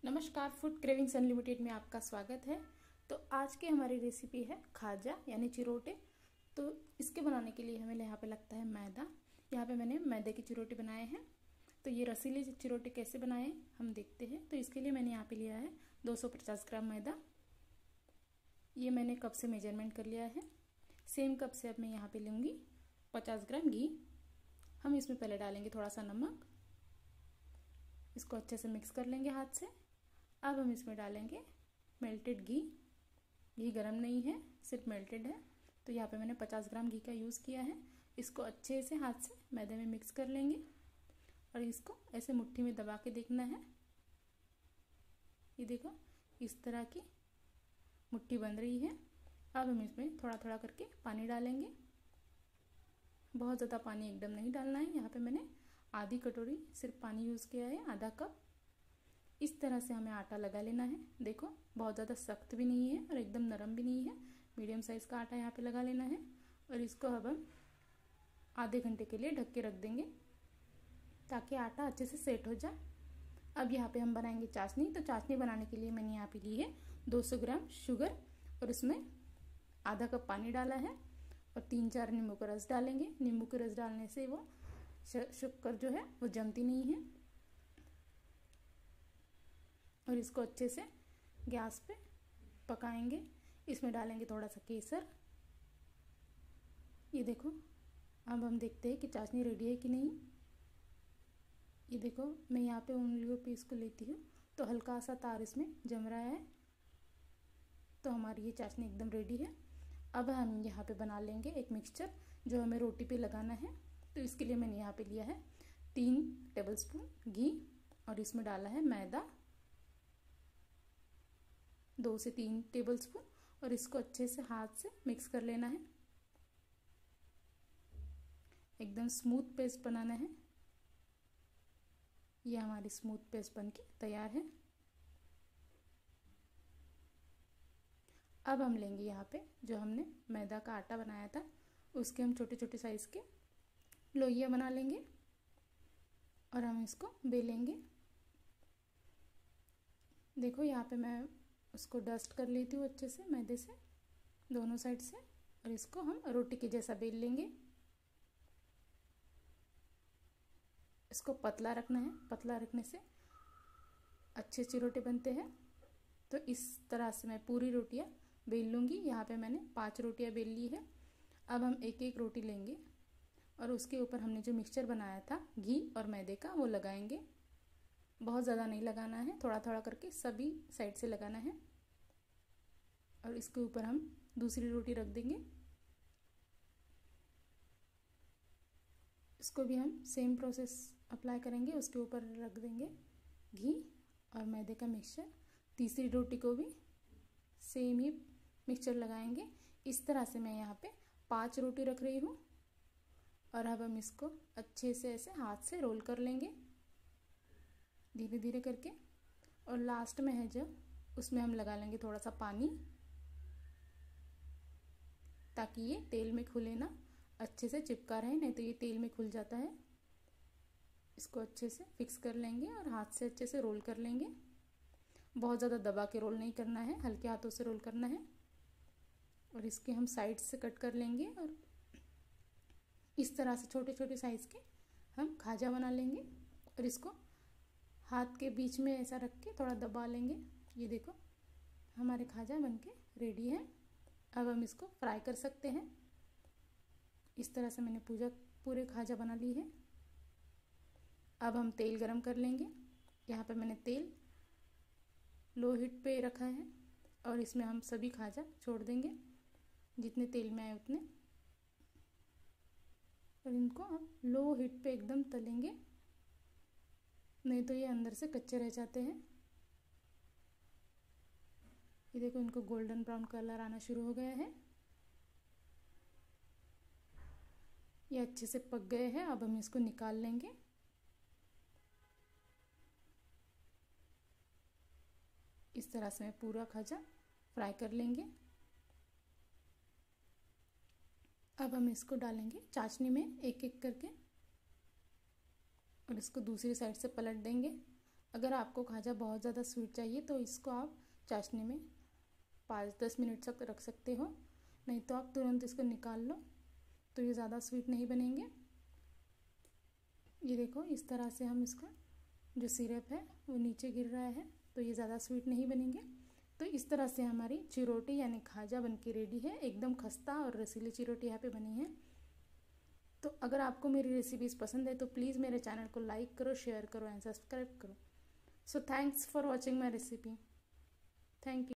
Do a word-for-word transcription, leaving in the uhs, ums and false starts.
नमस्कार, food cravings unlimited में आपका स्वागत है। तो आज की हमारी रेसिपी है खाजा यानी चिरोटे। तो इसके बनाने के लिए हमें यहाँ पे लगता है मैदा। यहाँ पे मैंने मैदे के चिरोटे बनाए हैं। तो ये रसीले चिरोटे कैसे बनाए हम देखते हैं। तो इसके लिए मैंने यहाँ पे लिया है दो सौ पचास ग्राम मैदा। ये मैंने कप से मेजरमेंट कर लिया है। सेम कप से अब मैं यहाँ पे लूँगी पचास ग्राम घी। हम इसमें पहले डालेंगे थोड़ा सा नमक, इसको अच्छे से मिक्स कर लेंगे हाथ से। अब हम इसमें डालेंगे मेल्टेड घी। घी गरम नहीं है, सिर्फ मेल्टेड है। तो यहाँ पे मैंने पचास ग्राम घी का यूज़ किया है। इसको अच्छे से हाथ से मैदे में मिक्स कर लेंगे और इसको ऐसे मुट्ठी में दबा के देखना है। ये देखो, इस तरह की मुट्ठी बन रही है। अब हम इसमें थोड़ा थोड़ा करके पानी डालेंगे। बहुत ज़्यादा पानी एकदम नहीं डालना है। यहाँ पे मैंने आधी कटोरी सिर्फ पानी यूज़ किया है, आधा कप। इस तरह से हमें आटा लगा लेना है। देखो, बहुत ज़्यादा सख्त भी नहीं है और एकदम नरम भी नहीं है। मीडियम साइज़ का आटा यहाँ पे लगा लेना है और इसको अब हम आधे घंटे के लिए ढक के रख देंगे ताकि आटा अच्छे से सेट हो जाए। अब यहाँ पे हम बनाएंगे चाशनी। तो चाशनी बनाने के लिए मैंने यहाँ पे ली है दो सौ ग्राम शुगर और उसमें आधा कप पानी डाला है और तीन चार नींबू का रस डालेंगे। नींबू के रस डालने से वो शक्कर जो है वो जमती नहीं है। और इसको अच्छे से गैस पे पकाएंगे। इसमें डालेंगे थोड़ा सा केसर। ये देखो, अब हम देखते हैं कि चाशनी रेडी है कि नहीं। ये देखो, मैं यहाँ पे उंगलियों पे इसको लेती हूँ तो हल्का सा तार इसमें जम रहा है। तो हमारी ये चाशनी एकदम रेडी है। अब हम यहाँ पे बना लेंगे एक मिक्सचर जो हमें रोटी पे लगाना है। तो इसके लिए मैंने यहाँ पे लिया है तीन टेबलस्पून घी और इसमें डाला है मैदा दो से तीन टेबलस्पून और इसको अच्छे से हाथ से मिक्स कर लेना है। एकदम स्मूथ पेस्ट बनाना है। ये हमारी स्मूथ पेस्ट बनके तैयार है। अब हम लेंगे यहाँ पे जो हमने मैदा का आटा बनाया था उसके हम छोटे छोटे साइज़ के लोइयाँ बना लेंगे और हम इसको बेलेंगे। देखो, यहाँ पे मैं उसको डस्ट कर लेती हूँ अच्छे से मैदे से दोनों साइड से और इसको हम रोटी के जैसा बेल लेंगे। इसको पतला रखना है। पतला रखने से अच्छे चिरोटे बनते हैं। तो इस तरह से मैं पूरी रोटियाँ बेल लूँगी। यहाँ पे मैंने पांच रोटियाँ बेल ली है। अब हम एक एक रोटी लेंगे और उसके ऊपर हमने जो मिक्सचर बनाया था घी और मैदे का वो लगाएंगे। बहुत ज़्यादा नहीं लगाना है, थोड़ा थोड़ा करके सभी साइड से लगाना है। और इसके ऊपर हम दूसरी रोटी रख देंगे। इसको भी हम सेम प्रोसेस अप्लाई करेंगे। उसके ऊपर रख देंगे घी और मैदे का मिक्सचर। तीसरी रोटी को भी सेम ही मिक्सचर लगाएंगे। इस तरह से मैं यहाँ पे पांच रोटी रख रही हूँ और अब हम इसको अच्छे से ऐसे हाथ से रोल कर लेंगे धीरे धीरे करके। और लास्ट में है जब उसमें हम लगा लेंगे थोड़ा सा पानी ताकि ये तेल में खुले ना, अच्छे से चिपका रहे, नहीं तो ये तेल में खुल जाता है। इसको अच्छे से फिक्स कर लेंगे और हाथ से अच्छे से रोल कर लेंगे। बहुत ज़्यादा दबा के रोल नहीं करना है, हल्के हाथों से रोल करना है। और इसके हम साइड से कट कर लेंगे और इस तरह से छोटे छोटे साइज़ के हम खाजा बना लेंगे। और इसको हाथ के बीच में ऐसा रख के थोड़ा दबा लेंगे। ये देखो, हमारे खाजा बनके रेडी है। अब हम इसको फ्राई कर सकते हैं। इस तरह से मैंने पूजा पूरे खाजा बना ली है। अब हम तेल गरम कर लेंगे। यहाँ पे मैंने तेल लो हीट पे रखा है और इसमें हम सभी खाजा छोड़ देंगे जितने तेल में आए उतने। और इनको हम लो हीट पे एकदम तलेंगे, नहीं तो ये अंदर से कच्चे रह जाते हैं। ये देखो, इनको गोल्डन ब्राउन कलर आना शुरू हो गया है। ये अच्छे से पक गए हैं। अब हम इसको निकाल लेंगे। इस तरह से मैं पूरा खाजा फ्राई कर लेंगे। अब हम इसको डालेंगे चाशनी में एक एक करके और इसको दूसरी साइड से पलट देंगे अगर आपको खाजा बहुत ज़्यादा स्वीट चाहिए तो इसको आप चाशनी में पाँच दस मिनट तक रख सकते हो, नहीं तो आप तुरंत इसको निकाल लो तो ये ज़्यादा स्वीट नहीं बनेंगे। ये देखो इस तरह से हम इसका जो सिरप है वो नीचे गिर रहा है, तो ये ज़्यादा स्वीट नहीं बनेंगे। तो इस तरह से हमारी चिरोटी यानी खाजा बनके रेडी है। एकदम खस्ता और रसीली चिरोटी यहाँ पे बनी है। तो अगर आपको मेरी रेसिपीज़ पसंद है तो प्लीज़ मेरे चैनल को लाइक करो, शेयर करो एंड सब्सक्राइब करो। So thanks for watching my recipe. Thank you.